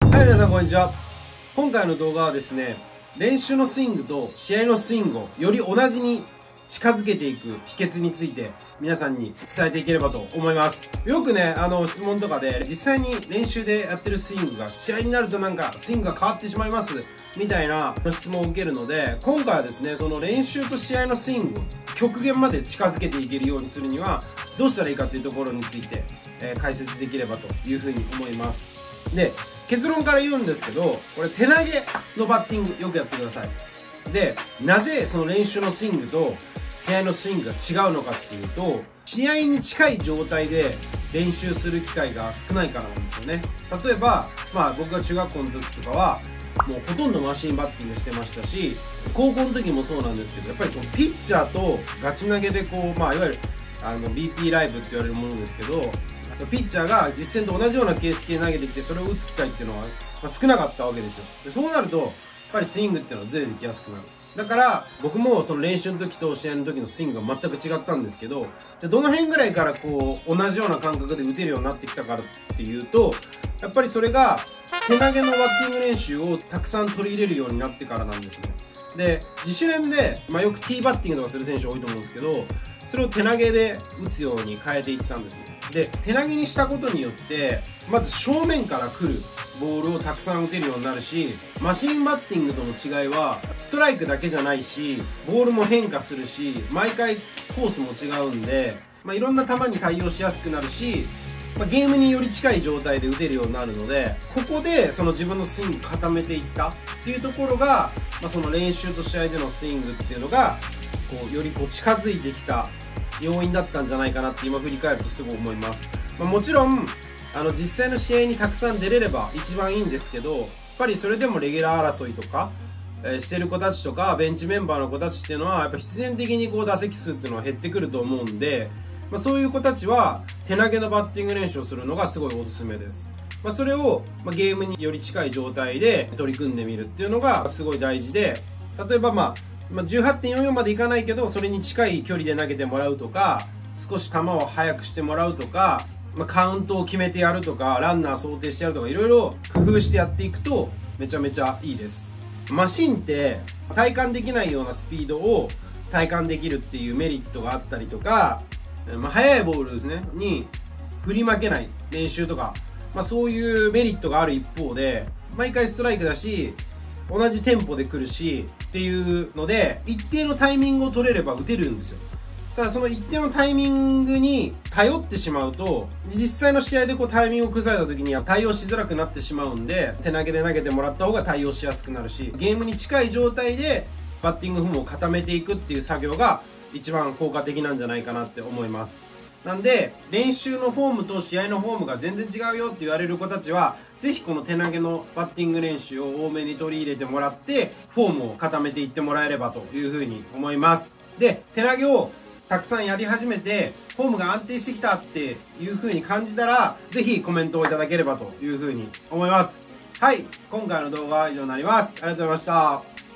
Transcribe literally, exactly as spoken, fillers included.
はい、皆さんこんにちは。今回の動画はですね、練習のスイングと試合のスイングをより同じに近づけていく秘訣について皆さんに伝えていければと思います。よくね、あの質問とかで実際に練習でやってるスイングが試合になるとなんかスイングが変わってしまいますみたいな質問を受けるので、今回はですね、その練習と試合のスイングを極限まで近づけていけるようにするにはどうしたらいいかというところについて、えー、解説できればというふうに思います。で、結論から言うんですけど、これ手投げのバッティングよくやってください。で、なぜその練習のスイングと試合のスイングが違うのかっていうと、試合に近い状態で練習する機会が少ないからなんですよね。例えば、まあ僕が中学校の時とかは、もうほとんどマシンバッティングしてましたし、高校の時もそうなんですけど、やっぱりこうピッチャーとガチ投げでこう、まあいわゆるあの ビーピー ライブって言われるものですけど、ピッチャーが実戦と同じような形式で投げてきて、それを打つ機会っていうのは、まあ、少なかったわけですよ。でそうなると、やっぱりスイングっていうのはずれてきやすくなる。だから、僕もその練習の時と試合の時のスイングが全く違ったんですけど、じゃあどの辺ぐらいからこう、同じような感覚で打てるようになってきたかっていうと、やっぱりそれが、手投げのバッティング練習をたくさん取り入れるようになってからなんですね。で、自主練で、まあよくティーバッティングとかする選手多いと思うんですけど、それを手投げで打つように変えていったんですね。で、手投げにしたことによって、まず正面から来るボールをたくさん打てるようになるし、マシンバッティングとの違いは、ストライクだけじゃないし、ボールも変化するし、毎回コースも違うんで、まあ、いろんな球に対応しやすくなるし、まあ、ゲームにより近い状態で打てるようになるので、ここでその自分のスイング固めていったっていうところが、まあ、その練習と試合でのスイングっていうのが、こう、よりこう近づいてきた要因だったんじゃないかなって今振り返るとすごい思います。まあ、もちろん、あの実際の試合にたくさん出れれば一番いいんですけど、やっぱりそれでもレギュラー争いとか、えー、してる子たちとか、ベンチメンバーの子たちっていうのは、やっぱ必然的にこう打席数っていうのは減ってくると思うんで、まあ、そういう子たちは手投げのバッティング練習をするのがすごいおすすめです。まあ、それを、まあ、ゲームにより近い状態で取り組んでみるっていうのがすごい大事で、例えばまあ、まあ、じゅうはちてんよんよん までいかないけど、それに近い距離で投げてもらうとか、少し球を速くしてもらうとか、まあ、カウントを決めてやるとか、ランナー想定してやるとか、いろいろ工夫してやっていくと、めちゃめちゃいいです。マシンって、体感できないようなスピードを体感できるっていうメリットがあったりとか、まあ、速いボールですね、に振り負けない練習とか、まあ、そういうメリットがある一方で、毎回ストライクだし、同じテンポで来るしっていうので、一定のタイミングを取れれば打てるんですよ。ただその一定のタイミングに頼ってしまうと、実際の試合でこうタイミングを崩された時には対応しづらくなってしまうんで、手投げで投げてもらった方が対応しやすくなるし、ゲームに近い状態でバッティングフォームを固めていくっていう作業が一番効果的なんじゃないかなって思います。なんで、練習のフォームと試合のフォームが全然違うよって言われる子たちは、ぜひこの手投げのバッティング練習を多めに取り入れてもらって、フォームを固めていってもらえればというふうに思います。で、手投げをたくさんやり始めて、フォームが安定してきたっていうふうに感じたら、ぜひコメントをいただければというふうに思います。はい、今回の動画は以上になります。ありがとうございました。